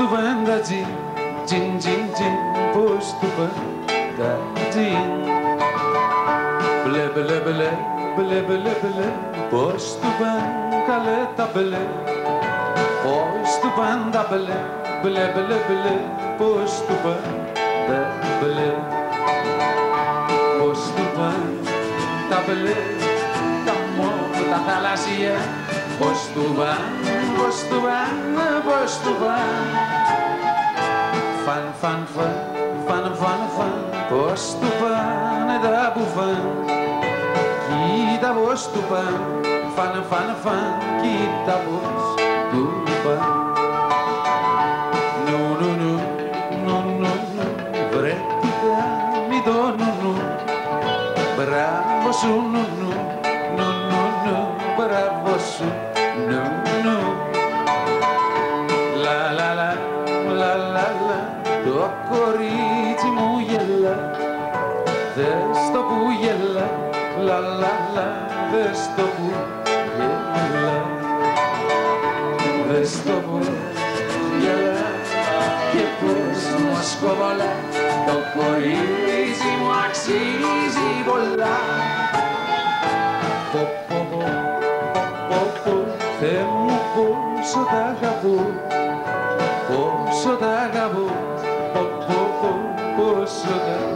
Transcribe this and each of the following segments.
του πάντα τζιν, τζιν, τζιν, τζιν, πώς του πάντα τζιν. Μπλε, μπλε, μπλε, μπλε, μπλε, μπλε, πώς του πάντα καλέ τα μπλε. Πώς του πάντα μπλε, μπλε, μπλε, μπλε, πώς του πάντα μπλε. Πώς του πάντα μπλε, τα μόβ, τα θαλάσσια. Πώς του πάντα, πώς του πάντα, πώς του πάντα. Φαν, φαν, φαν, φαν, φαν, φαν, πώς του πάνε τα μπουφάν. Κοίτα πώς του πάνε, φαν, φαν, φαν, κοίτα πώς του πάνε. Νου, νου, νου, νου, νου, νου, βρε κοίτα, μη το νου, νου. Μπράβο σου, νου, νου, νου, νου, νου, μπράβο σου, νου, νου. Λα, λα, λα, λα, λα, λα, το κορίτσι μου γελά. Δες το που γελά, λα, λα, λα, δες το που γελά. Δες το που γελά και πώς μου ασκοβολά. Το κορίτσι μου αξίζει πολλά. Πω, πω, πω, πω, πω, Θεέ μου πόσο τ' αγαπώ. Πόσο τ' αγαπώ, πω, πω, πω, πόσο τ' αγαπώ.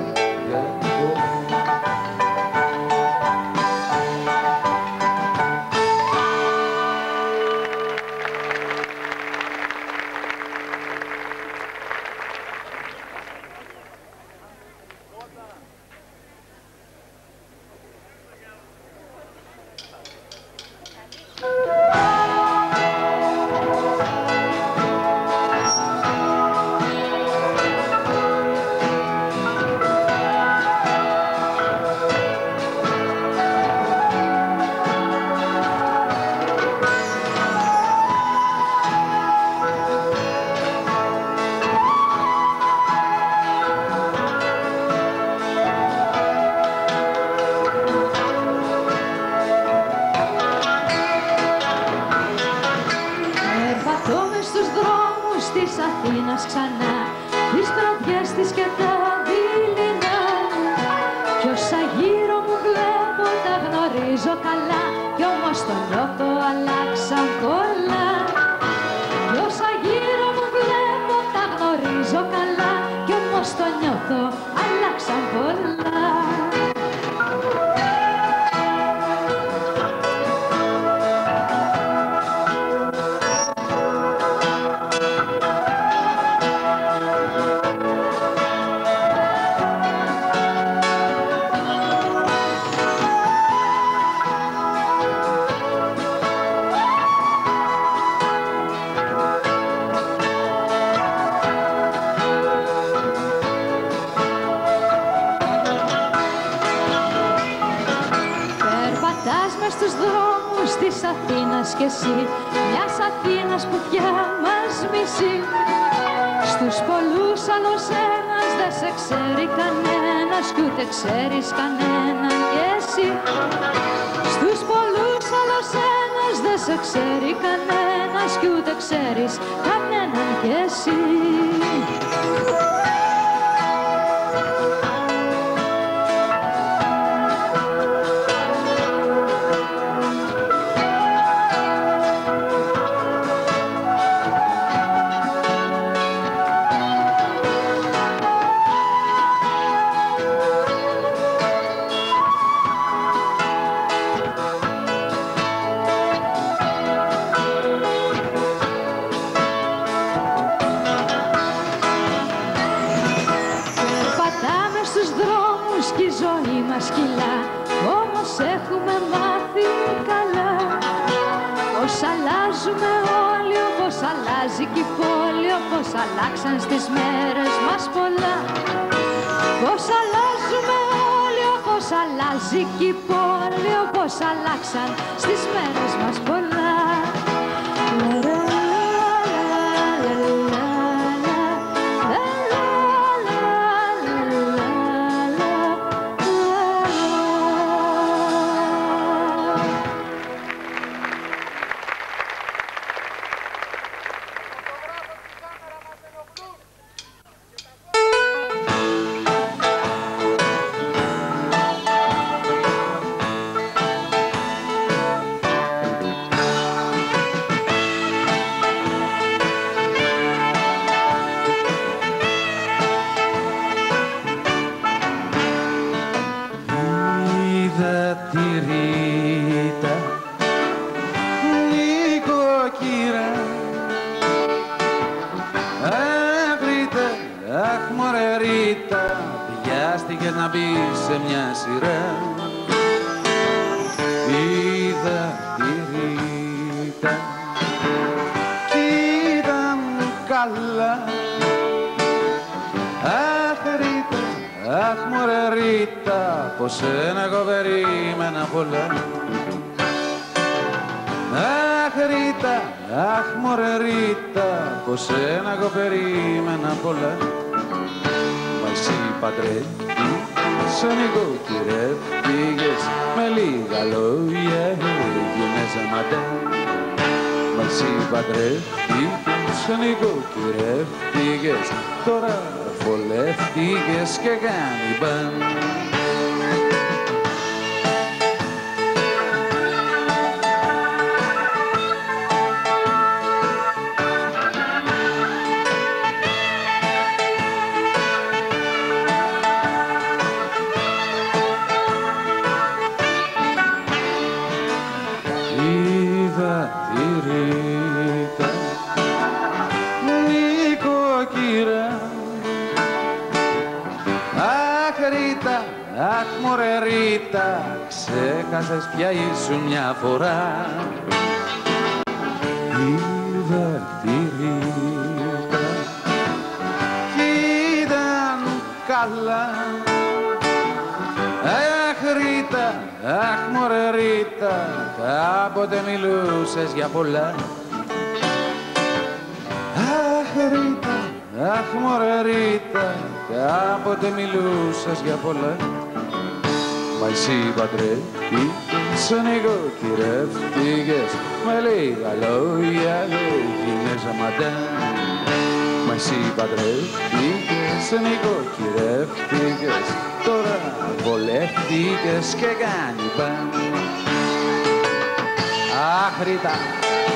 αναγκάστηκες να μπεις σε μια σειρά. Είδα τη Ρίτα κι ήταν καλά. Αχ Ρίτα, αχ μωρέ Ρίτα, πως σένα εγώ περίμενα πολλά. Αχ Ρίτα, αχ μωρέ Ρίτα, πως σένα εγώ περίμενα πολλά. Μα εσύ παντρεύτηκες, σαν νοικοκυρεύτηκες, με λίγα λόγια έγινες αματά. Μα εσύ παντρεύτηκες, σαν νοικοκυρεύτηκες, τώρα βολεύτηκες και κάνει μπαν. Είδα τη Ρίτα, νοικοκυρά. Αχ Ρίτα, αχ μωρέ Ρίτα, ξέχασες πια ήσουν μια φορά. Είδα τη Ρίτα κι ήταν καλά. Αχ Ρίτα, αχ μωρέ Ρίτα, κάποτε μιλούσες για πολλά. Αχ Ρίτα, αχ μωρέ Ρίτα, κάποτε μιλούσες για πολλά. Μα εσύ παντρεύτηκες, νοικοκυρεύτηκες, με λίγα λόγια έγινες αματά. Μα εσύ παντρεύτηκες, νοικοκυρεύτηκες, τώρα βολεύτηκες και κάνει παν. Αχ Ρίτα,